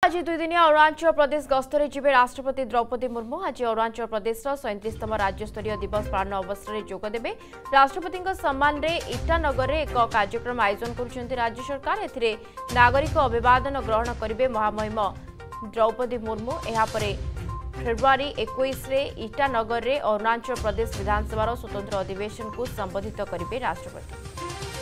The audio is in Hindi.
आज 2 दिनिया अरुणाचल प्रदेश गस्तरे जिबे राष्ट्रपति द्रौपदी मुर्मू आज अरुणाचल प्रदेश 37तम राज्यस्तरीय दिवस पालन अवसर में जोगदेवे। राष्ट्रपति सम्मान रे ईटानगर में एक कार्यक्रम आयोजन करुछन्ति राज्य सरकार। एथिरे नागरिक अभिवादन ग्रहण करिवे महामहिम द्रौपदी मुर्मू। एहापरे फेब्रुआरी 21 रे ईटानगर में अरुणाचल प्रदेश विधानसभा स्वतंत्र अधिवेशन को संबोधित करिवे राष्ट्रपति।